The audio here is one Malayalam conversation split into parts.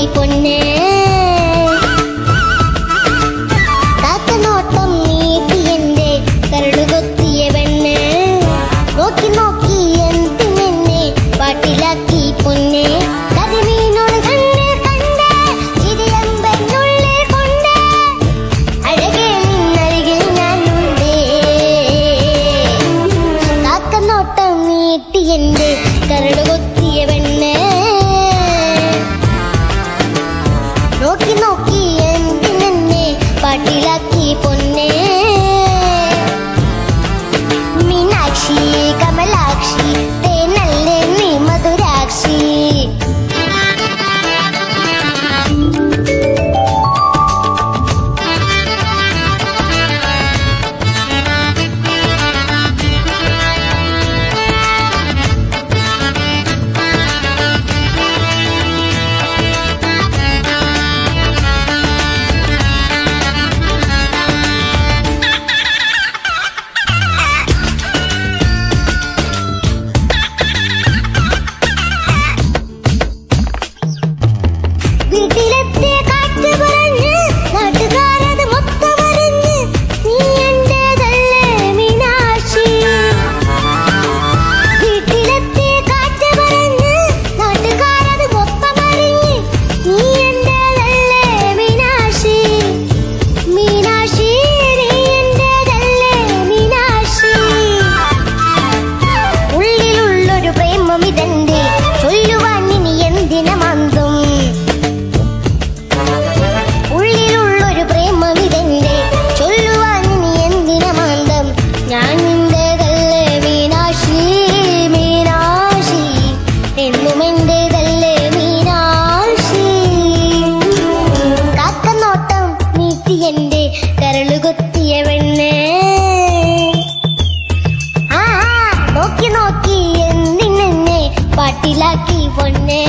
പൊന്നേ കാക്കനോട്ടം നീട്ടി എന്റെ കരളുകൊത്തിയ പെണ്ണ് നോക്കി നോക്കി എന്തിനെന്നെ പാട്ടിലാക്കി പൊന്നേ കരിമീനോട് കണ്ട് കണ്ട് ചിരിയമ്പനുള്ളിൽ കൊണ്ട് അഴകേ നിന്നരികിൽ ഞാനുണ്ടേ കാക്കനോട്ടം നീട്ടി എന്റെ കരളുകൊത്തിയ പെണ്ണ് നോക്കി നോക്കി എന്തിനെന്നെ പാട്ടിലാക്കി പൊന്നേ മീനാക്ഷി കമലാക്ഷി തേനല്ലേ നീ മധുരാക്ഷി വീട്ടിലെത്തിയ കാറ്റ് പറഞ്ഞ് നാട്ടുകാരത് മൊത്തം അറിഞ്ഞ് നീ എന്റേതല്ലേ മീനാക്ഷി വീട്ടിലെത്തിയ കാറ്റ് പറഞ്ഞ് നാട്ടുകാരത് മൊത്തം അറിഞ്ഞ് നീ എന്റേതല്ലേ മീനാക്ഷി മീനാക്ഷി നീ എന്റേതല്ലേ മീനാക്ഷി ഉള്ളിലുള്ളൊരു പ്രേമം ഇതെന്റെ ചൊല്ലുവാൻ ഇനി എന്തിന മന്ദം ഉള്ളിലുള്ളൊരു പ്രേമം ഇതെന്റെ ചൊല്ലുവാൻ ഇനി എന്തിന മന്ദം ഞാൻ നിന്റേതല്ലേ മീനാക്ഷി മീനാക്ഷി എന്നും എന്റേതല്ലേ മീനാക്ഷി കാക്കനോട്ടം നീട്ടി എന്റെ കരളുകൊത്തിയ പെണ്ണേ ആ നോക്കി നോക്കി എന്തിനെന്നെ പാട്ടിലാക്കി പൊന്നേ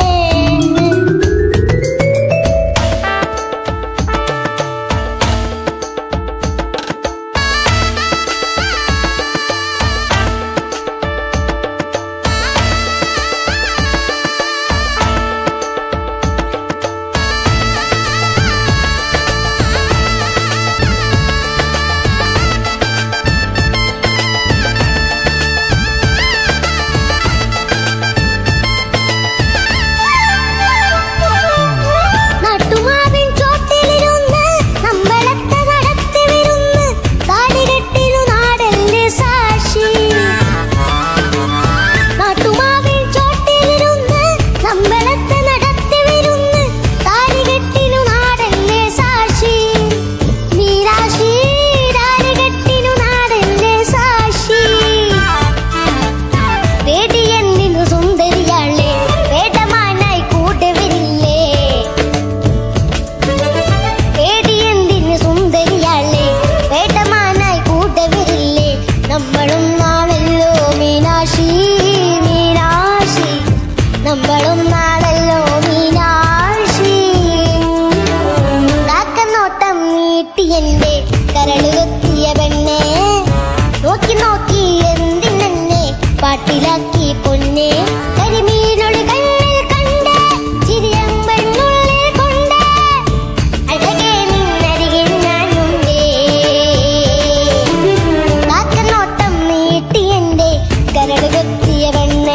നാട്ടുമാവിൻ ചോട്ടിലിരുന്ന് നമ്മളത്തെ നടത്തി വിരുന്ന് താലികെട്ടിനു നാടല്ലേ സാക്ഷി നാട്ടുമാവിൻ ചോട്ടിലിരുന്ന് നമ്മളത്തെ നടത്തി വിരുന്ന് താലികെട്ടിനു നാടല്ലേ സാക്ഷി മീനാക്ഷി താലികെട്ടിനു നാടല്ലേ സാക്ഷി പേടിയെന്നിനു സുന്ദരിയാളെ വേടമാനായി കൂടെ വരില്ലേ പേടിയെന്തിന് സുന്ദരിയാളെ വേടമാനായി കൂടെ വരില്ലേ നമ്മളും നാളല്ലോ മീനാക്ഷി മീനാക്ഷി നമ്മളും നാളല്ലോ മീനാക്ഷി കാക്കനോട്ടം നീട്ടി എന്റെ കരളുകൊത്തിയ പെണ്ണേ നോക്കി നോക്കി എന്തിനെന്നെ പാട്ടിലാക്കി പൊന്നേ കരിമീനോട് കണ്ണിൽ കണ്ട് ചിരിയമ്പനുള്ളിൽ കൊണ്ട് അഴകേ നിന്നരികിൽ ഞാനുണ്ടേ കാക്കനോട്ടം നീട്ടി എന്റെ കരളുകൊത്തിയ പെണ്ണേ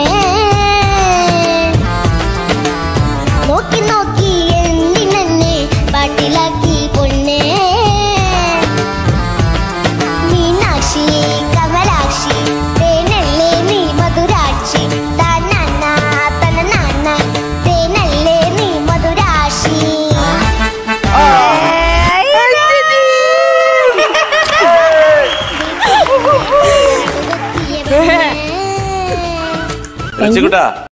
നോക്കി നോക്കി എന്തിനെന്നെ പാട്ടിലാക്കി പൊന്നേ മീനാക്ഷി കമലാക്ഷി തേനല്ലേ നീ മധുരാക്ഷി തനന തനന തേനല്ലേ നീ മധുരാക്ഷി രക്ഷിക്കുട്ടാ